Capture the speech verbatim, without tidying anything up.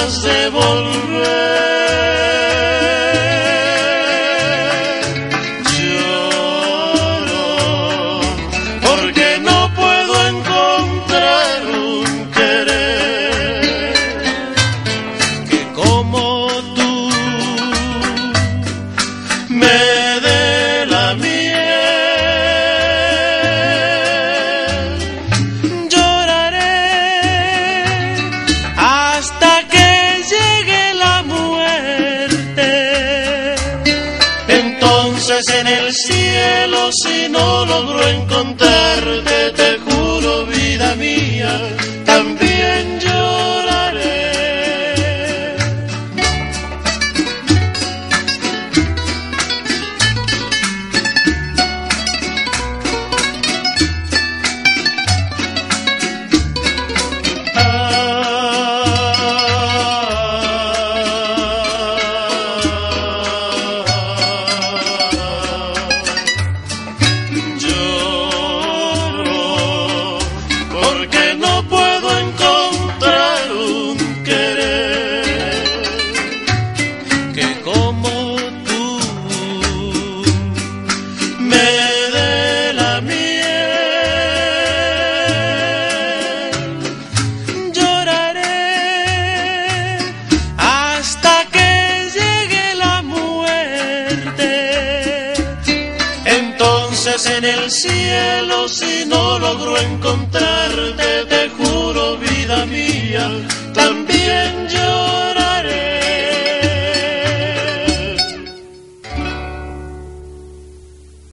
ganas de volver. Lloro porque no puedo encontrar un querer que como tú me dé la miel. Hasta que llegue la muerte. Entonces en el cielo, si no logro encontrarte, te juro, vida mía, también lloraré. Porque no puedo encontrar un querer que como tú me dé la miel. Lloraré hasta que llegue la muerte. Entonces en el cielo, si no logro encontrarte, te juro, vida mía, también yo.